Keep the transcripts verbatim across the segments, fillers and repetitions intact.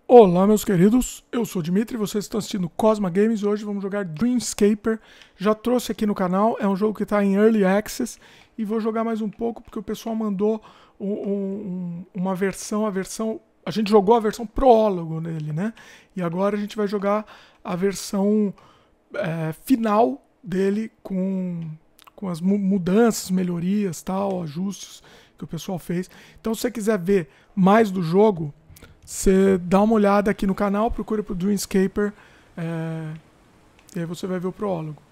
Olá, meus queridos, eu sou o Dimitri, vocês estão assistindo Cosma Games e hoje vamos jogar Dreamscaper. Já trouxe aqui no canal, é um jogo que está em Early Access e vou jogar mais um pouco porque o pessoal mandou um, um, uma versão, a versão, a gente jogou a versão prólogo nele, né? E agora a gente vai jogar a versão é, final dele com, com as mudanças, melhorias, tal, ajustes que o pessoal fez. Então, se você quiser ver mais do jogo, você dá uma olhada aqui no canal, procura por Dreamscaper, é, e aí você vai ver o prólogo.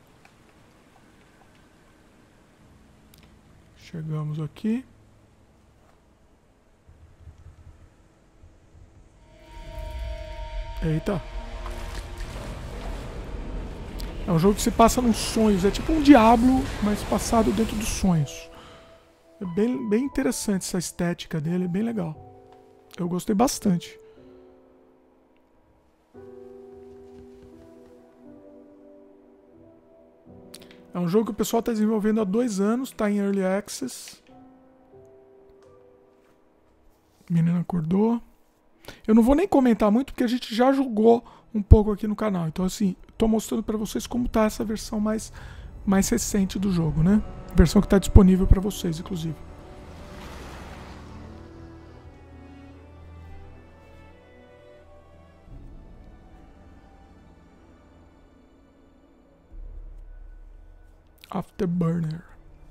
Chegamos aqui. Eita. É um jogo que se passa nos sonhos, é tipo um Diablo, mas passado dentro dos sonhos. É bem, bem interessante essa estética dele, é bem legal. Eu gostei bastante. É um jogo que o pessoal está desenvolvendo há dois anos, está em Early Access. A menina acordou. Eu não vou nem comentar muito porque a gente já jogou um pouco aqui no canal. Então assim, estou mostrando para vocês como está essa versão mais, mais recente do jogo, né? Versão que está disponível para vocês, inclusive. Afterburner.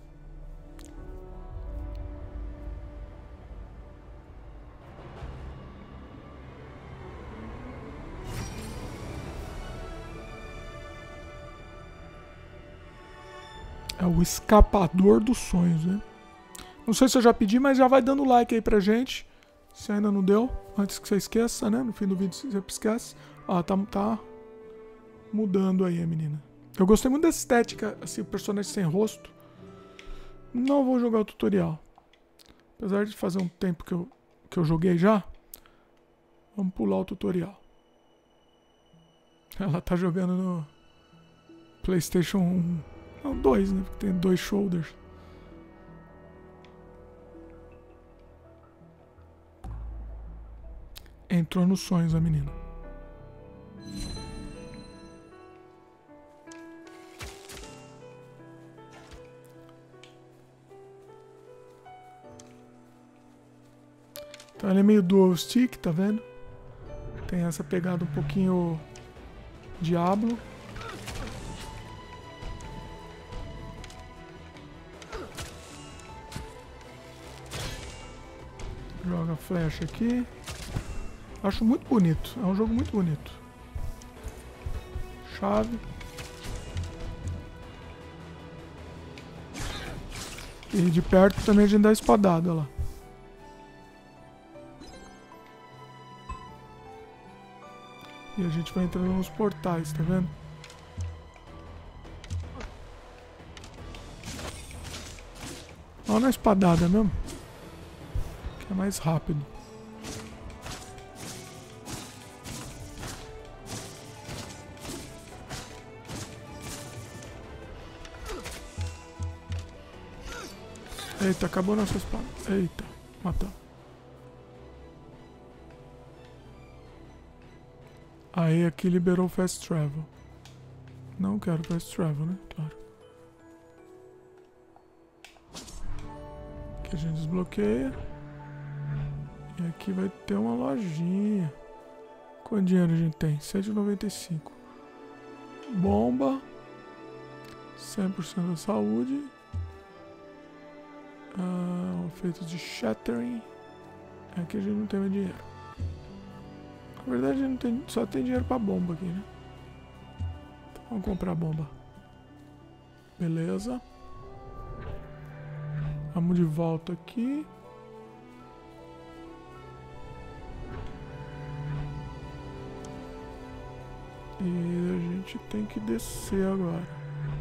É o escapador dos sonhos, né? Não sei se eu já pedi, mas já vai dando like aí pra gente. Se ainda não deu, antes que você esqueça, né? No fim do vídeo você esquece. Ó, tá, tá mudando aí a menina. Eu gostei muito dessa estética, assim, o personagem sem rosto. Não vou jogar o tutorial. Apesar de fazer um tempo que eu, que eu joguei já. Vamos pular o tutorial. Ela tá jogando no PlayStation um. Não, dois, né? Porque tem dois shoulders. Entrou nos sonhos a menina. Então ele é meio dual stick, tá vendo? Tem essa pegada um pouquinho Diablo. Joga flecha aqui. Acho muito bonito. É um jogo muito bonito. Chave. E de perto também a gente dá espadada, olha lá. E a gente vai entrando nos portais, tá vendo? Olha na espadada mesmo. Que é mais rápido. Eita, acabou nossa espada. Eita, matou. Aí aqui liberou o Fast Travel. Não quero Fast Travel, né? Claro. Aqui a gente desbloqueia. E aqui vai ter uma lojinha. Quanto dinheiro a gente tem? cento e noventa e cinco. Bomba. cem por cento da saúde. Ah, feitos de shattering. Aqui a gente não tem mais dinheiro. Na verdade, não tem, só tem dinheiro pra bomba aqui, né? Então, vamos comprar a bomba. Beleza. Vamos de volta aqui. E a gente tem que descer agora.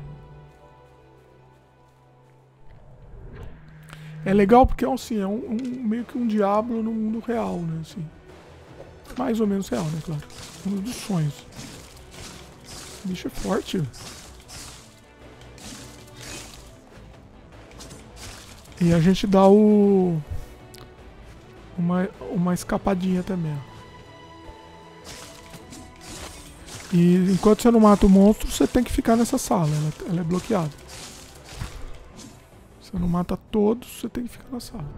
É legal porque assim, é um, um, meio que um Diablo no mundo real, né? Assim. Mais ou menos real, né? Claro. Um dos sonhos. O bicho é forte. E a gente dá o... Uma, uma escapadinha também, ó. E enquanto você não mata o monstro, você tem que ficar nessa sala. Ela, ela é bloqueada. Você não mata todos, você tem que ficar na sala.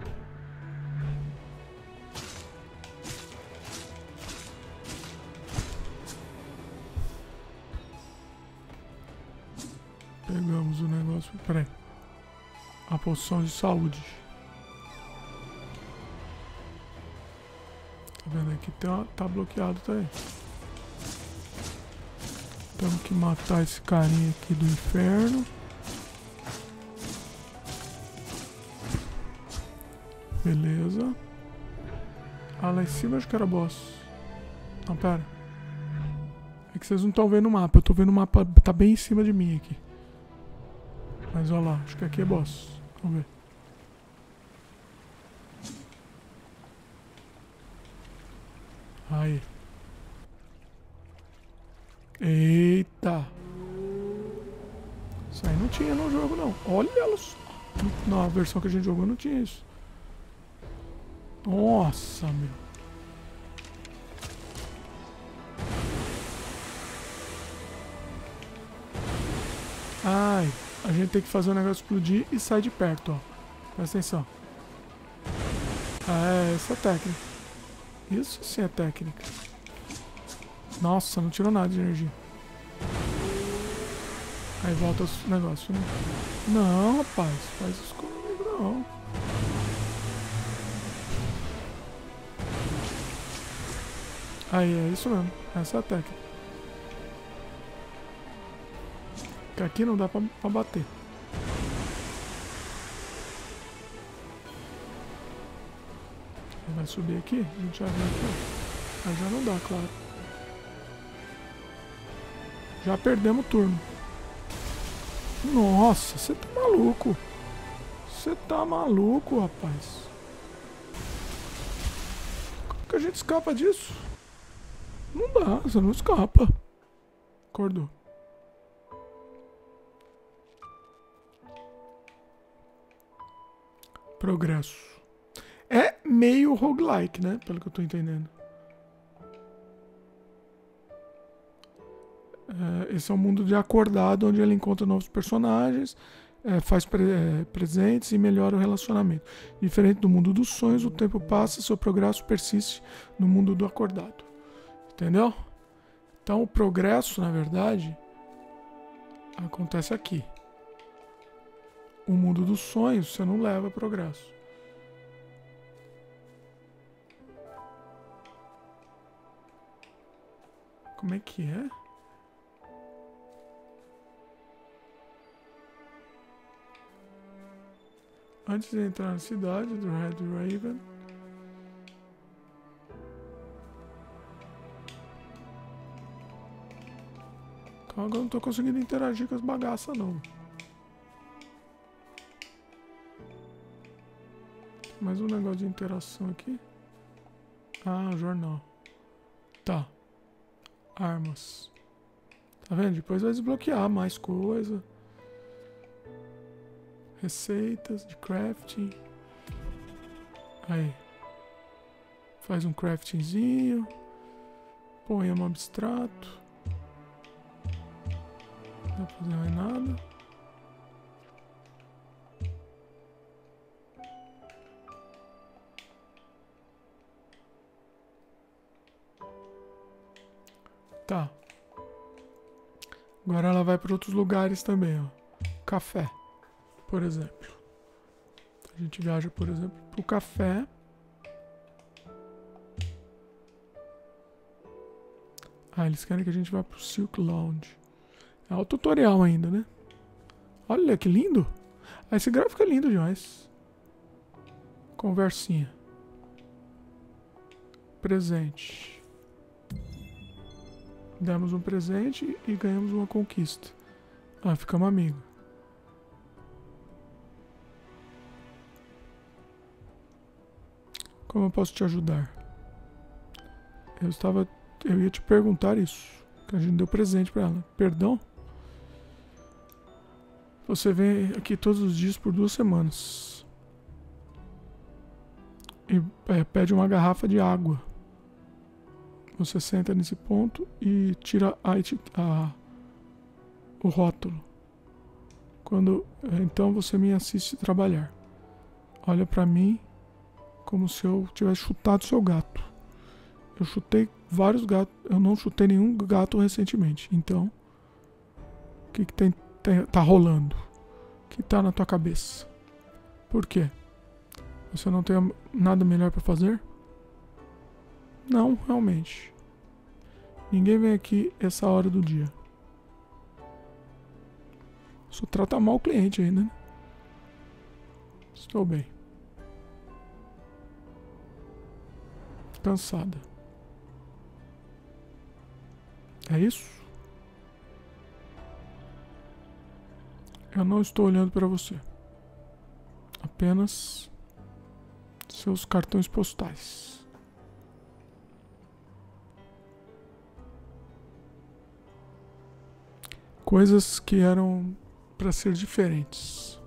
Pegamos o negócio. Peraí. A poção de saúde. Tá vendo aqui? Tá, tá bloqueado, tá aí. Temos que matar esse carinha aqui do inferno. Beleza. Ah, lá em cima acho que era boss. Não, pera. É que vocês não estão vendo o mapa. Eu tô vendo o mapa. Tá bem em cima de mim aqui. Mas olha lá. Acho que aqui é boss. Vamos ver. Aí. Eita. Isso aí não tinha no jogo, não. Olha só. Na versão que a gente jogou não tinha isso. Nossa, meu. Ai, a gente tem que fazer o negócio explodir e sair de perto, ó. Presta atenção. Ah, é essa técnica. Isso sim é técnica. Nossa, não tirou nada de energia. Aí volta os negócios, né? Não, rapaz, faz isso comigo não. Aí, é isso mesmo. Essa é a técnica. Que aqui não dá pra, pra bater. Ele vai subir aqui? A gente já vem aqui. Aí já não dá, claro. Já perdemos o turno. Nossa, você tá maluco. Você tá maluco, rapaz. Como que a gente escapa disso? Não dá, você não escapa. Acordou. Progresso. É meio roguelike, né? Pelo que eu tô entendendo. É, esse é um mundo de acordado, onde ele encontra novos personagens, é, faz pre é, presentes e melhora o relacionamento. Diferente do mundo dos sonhos, o tempo passa e seu progresso persiste no mundo do acordado. Entendeu? Então o progresso, na verdade, acontece aqui. O mundo dos sonhos, você não leva progresso. Como é que é? Antes de entrar na cidade do Red Raven, agora eu não tô conseguindo interagir com as bagaças não. Mais um negócio de interação aqui. Ah, jornal. Tá. Armas. Tá vendo? Depois vai desbloquear mais coisa. Receitas de crafting. Aí. Faz um craftingzinho. Põe um abstrato. Não dá pra fazer mais nada. Tá. Agora ela vai para outros lugares também, ó. Café, por exemplo. A gente viaja, por exemplo, pro café. Ah, eles querem que a gente vá pro Silk Lounge. É o tutorial ainda, né? Olha que lindo. Ah, esse gráfico é lindo demais. Conversinha. Presente. Demos um presente e ganhamos uma conquista. Ah, ficamos amigos. Como eu posso te ajudar? Eu estava... Eu ia te perguntar isso. Que a gente deu presente pra ela. Perdão? Você vem aqui todos os dias por duas semanas. E é, pede uma garrafa de água. Você senta nesse ponto e tira a, eti- a, o rótulo. Quando, então você me assiste trabalhar. Olha pra mim como se eu tivesse chutado seu gato. Eu chutei vários gatos. Eu não chutei nenhum gato recentemente. Então, o que, que tem, tem, tá rolando? O que tá na tua cabeça? Por quê? Você não tem nada melhor pra fazer? Não, realmente. Ninguém vem aqui essa hora do dia. Só trata mal o cliente ainda, né? Estou bem. Cansada. É isso? Eu não estou olhando para você. Apenas seus cartões postais. Coisas que eram para ser diferentes.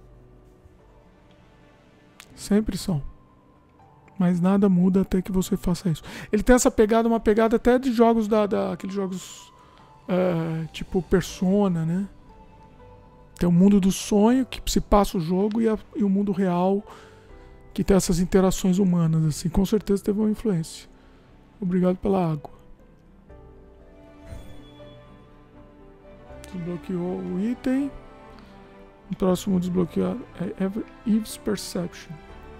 Sempre são. Mas nada muda até que você faça isso. Ele tem essa pegada, uma pegada até de jogos da, da aqueles jogos uh, tipo Persona, né? Tem o mundo do sonho que se passa o jogo e, a, e o mundo real que tem essas interações humanas, assim. Com certeza teve uma influência. Obrigado pela água. Desbloqueou o item. O próximo desbloqueado é Eve's Perception.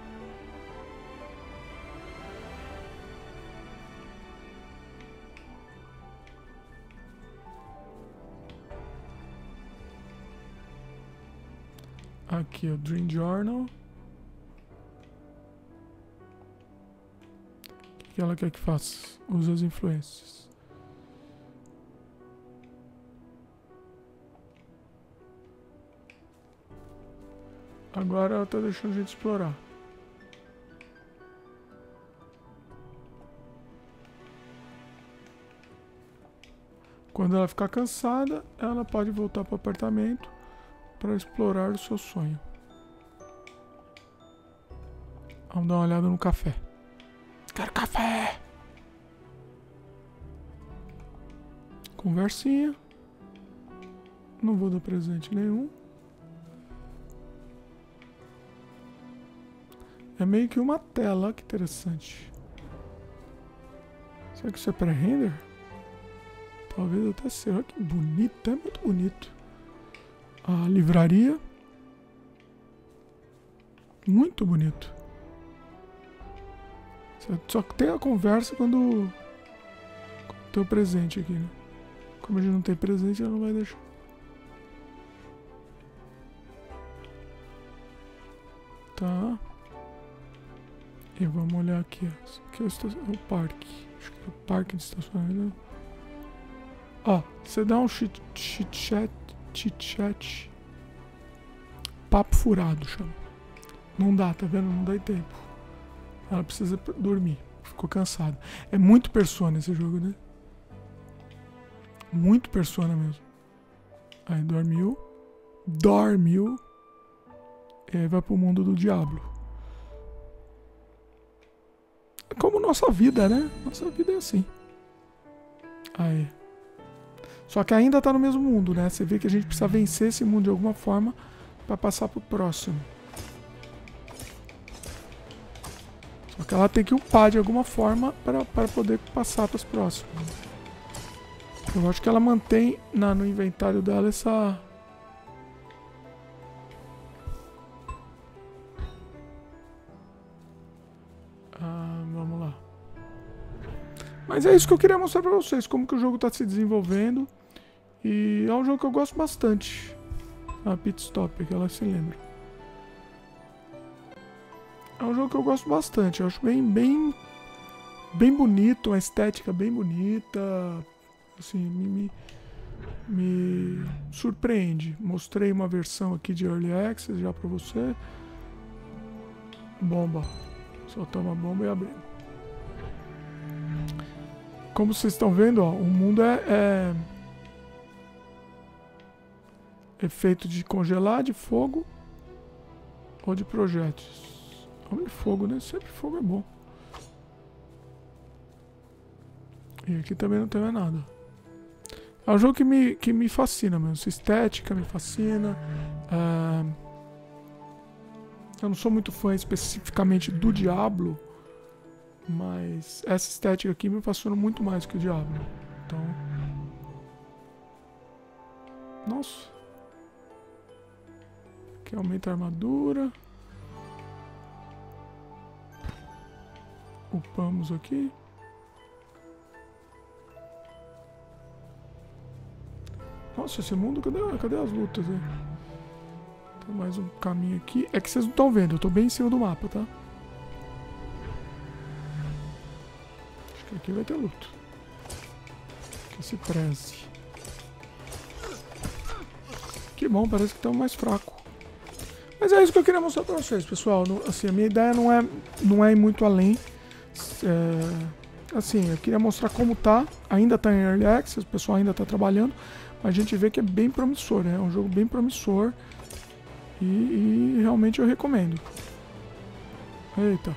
Aqui o Dream Journal. O que ela quer que faça? Usa as influências. Agora ela tá deixando a gente explorar. Quando ela ficar cansada, ela pode voltar para o apartamento para explorar o seu sonho. Vamos dar uma olhada no café. Quero café! Conversinha. Não vou dar presente nenhum. É meio que uma tela, olha que interessante. Será que isso é pré-render? Talvez até seja. Olha que bonito, é muito bonito. A livraria. Muito bonito. Só que tem a conversa quando tem o presente aqui, né? Como a gente não tem presente, ela não vai deixar. Tá. E vamos olhar aqui. Aqui é o, é o parque. Acho que é o parque de estacionamento. Ó, você dá um chit chat, chit chat. Papo furado, chama. Não dá, tá vendo? Não dá tempo. Ela precisa dormir. Ficou cansada. É muito Persona esse jogo, né? Muito Persona mesmo. Aí dormiu. Dormiu. E aí vai pro mundo do Diablo. É como nossa vida, né? Nossa vida é assim. Aí. Só que ainda tá no mesmo mundo, né? Você vê que a gente precisa vencer esse mundo de alguma forma pra passar pro próximo. Só que ela tem que upar de alguma forma para, para poder passar para os próximos. Eu acho que ela mantém na, no inventário dela essa... Ah, vamos lá. Mas é isso que eu queria mostrar para vocês, como que o jogo está se desenvolvendo. E é um jogo que eu gosto bastante. A Pit Stop, que ela se lembra. É um jogo que eu gosto bastante, eu acho bem, bem, bem bonito, uma estética bem bonita, assim, me, me, me surpreende. Mostrei uma versão aqui de Early Access já pra você. Bomba, soltamos a bomba e abrimos. Como vocês estão vendo, ó, o mundo é, é, é feito de congelar, de fogo ou de projéteis. Homem de fogo, né? Sempre fogo é bom. E aqui também não tem mais nada. É um jogo que me, que me fascina mesmo. Essa estética me fascina. É... Eu não sou muito fã especificamente do Diablo, mas essa estética aqui me fascina muito mais que o Diablo. Então... Nossa. Aqui aumenta a armadura. Upamos aqui. Nossa, esse mundo, cadê, cadê as lutas aí? Tem mais um caminho aqui. É que vocês não estão vendo, eu tô bem em cima do mapa, tá? Acho que aqui vai ter luta. Que se preze. Que bom, parece que estão mais fraco. Mas é isso que eu queria mostrar pra vocês, pessoal. Assim, a minha ideia não é, não é ir muito além. É, assim, eu queria mostrar como tá. Ainda tá em Early Access, o pessoal ainda tá trabalhando. Mas a gente vê que é bem promissor, né? É um jogo bem promissor. E, e realmente eu recomendo. Eita.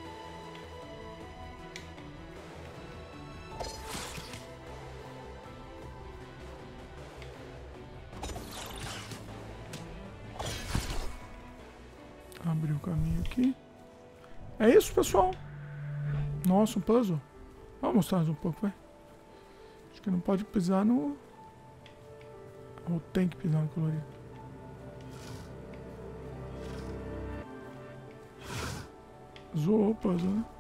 Abrir o caminho aqui. É isso, pessoal. Nossa, um puzzle. Vamos mostrar mais um pouco, vai. Acho que não pode pisar no... Ou tem que pisar no colorido. Zoou o puzzle, né?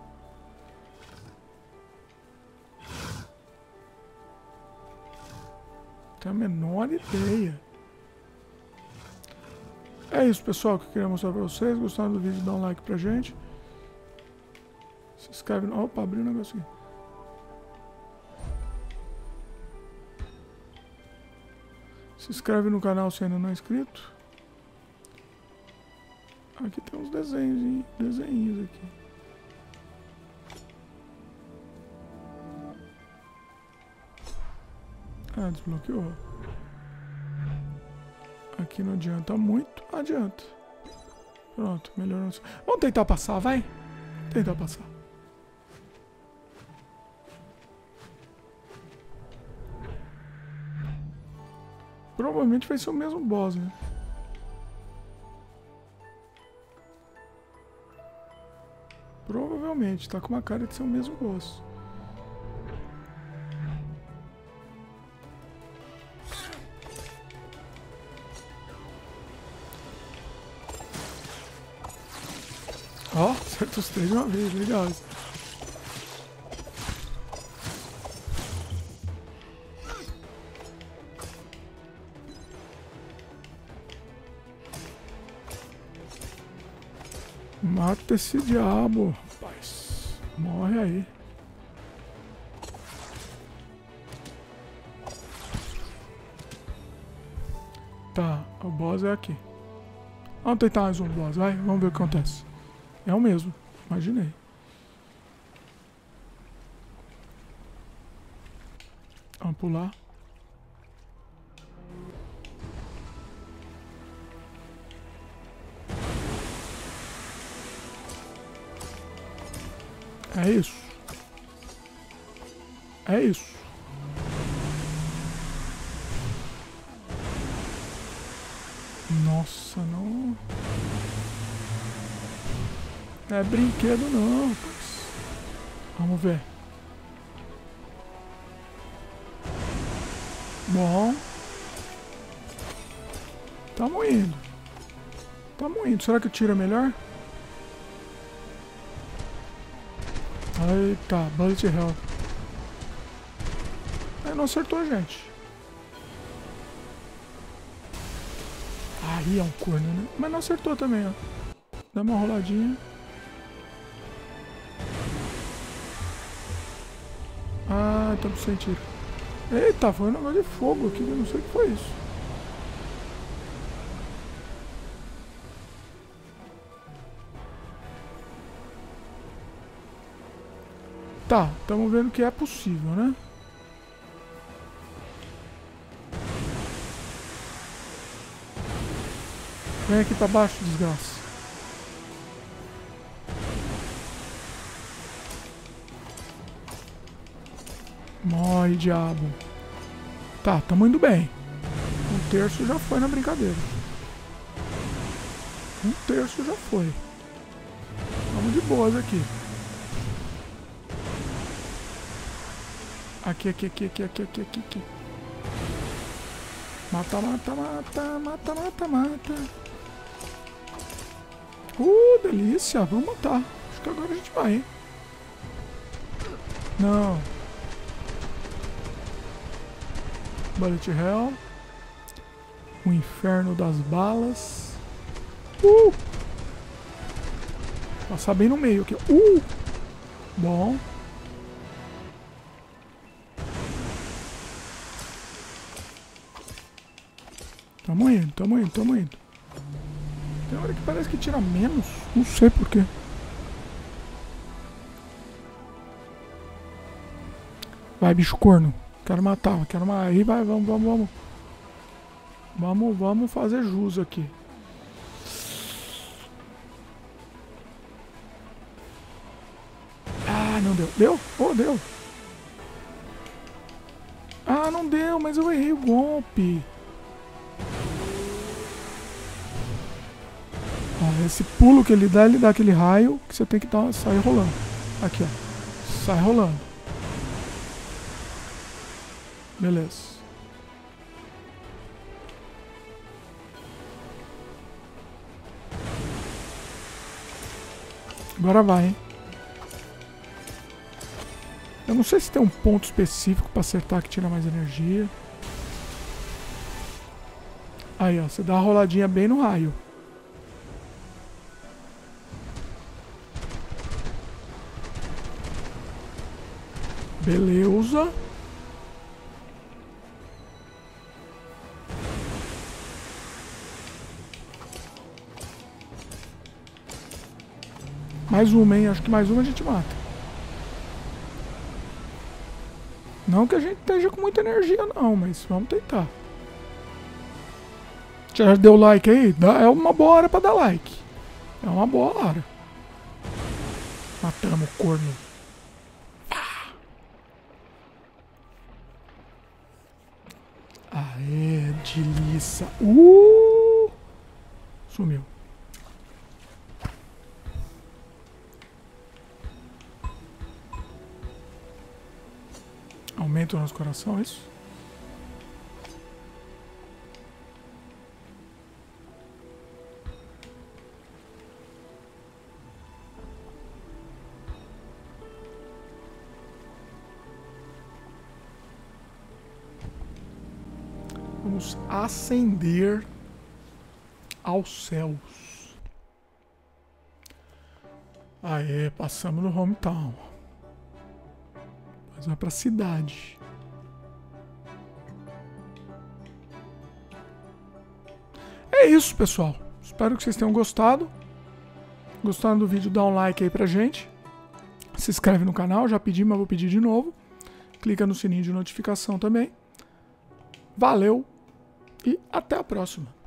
Tenho a menor ideia. É isso, pessoal, que eu queria mostrar pra vocês. Gostaram do vídeo, dá um like pra gente. Se inscreve no... Opa, abriu um negócio aqui. Se inscreve no canal se ainda não é inscrito. Aqui tem uns desenhos, desenhos aqui. Ah, desbloqueou. Aqui não adianta muito. Adianta. Pronto, melhorou. Vamos tentar passar, vai? Tentar passar. Provavelmente vai ser o mesmo boss, né? Provavelmente, tá com uma cara de ser o mesmo boss. Ó, oh, acerta os três de uma vez, legal isso. Mata esse diabo, rapaz. Morre aí. Tá, o boss é aqui. Vamos tentar mais um boss, vai. Vamos ver o que acontece. É o mesmo, imaginei. Vamos pular. É isso. É isso. Nossa, não. É brinquedo não, rapaz. Vamos ver. Bom. Tamo indo. Tamo indo. Será que tira melhor? Eita, bullet hell. Aí não acertou a gente. Aí é um corno, né? Mas não acertou também, ó. Dá uma roladinha. Ah, estamos sem tiro. Eita, foi um negócio de fogo aqui. Eu não sei o que foi isso. Tá, estamos vendo que é possível, né? Vem aqui pra baixo, desgraça. Morre, diabo. Tá, tamo indo bem. Um terço já foi na brincadeira. Um terço já foi. Vamos de boas aqui. Aqui, aqui, aqui, aqui, aqui, aqui, aqui, aqui. Mata, mata, mata, mata, mata, mata. Uh, delícia. Vamos matar. Acho que agora a gente vai, hein? Não. Bullet Hell. O inferno das balas. Uh! Passar bem no meio aqui. Uh! Bom. Tamo indo, tamo indo, tamo indo. Tem hora que parece que tira menos. Não sei porquê. Vai, bicho corno. Quero matar, quero matar. Aí vai, vamos, vamos, vamos. Vamos, vamos fazer jus aqui. Ah, não deu. Deu? Oh, deu. Ah, não deu, mas eu errei o golpe. Ah, esse pulo que ele dá, ele dá aquele raio que você tem que dar, sair rolando. Aqui, ó. Sai rolando. Beleza. Agora vai, hein? Eu não sei se tem um ponto específico pra acertar que tira mais energia. Aí, ó. Você dá uma roladinha bem no raio. Beleza. Mais uma, hein? Acho que mais uma a gente mata. Não que a gente esteja com muita energia, não, mas vamos tentar. Já deu like aí? É uma boa hora pra dar like. É uma boa hora. Matamos o corno. Aê, delícia. Uh! Sumiu. Aumenta o nosso coração, é isso? Vamos ascender aos céus. Aê, passamos no hometown. Mas vai pra cidade. É isso, pessoal. Espero que vocês tenham gostado. Gostaram do vídeo, dá um like aí pra gente. Se inscreve no canal, já pedi, mas vou pedir de novo. Clica no sininho de notificação também. Valeu e até a próxima.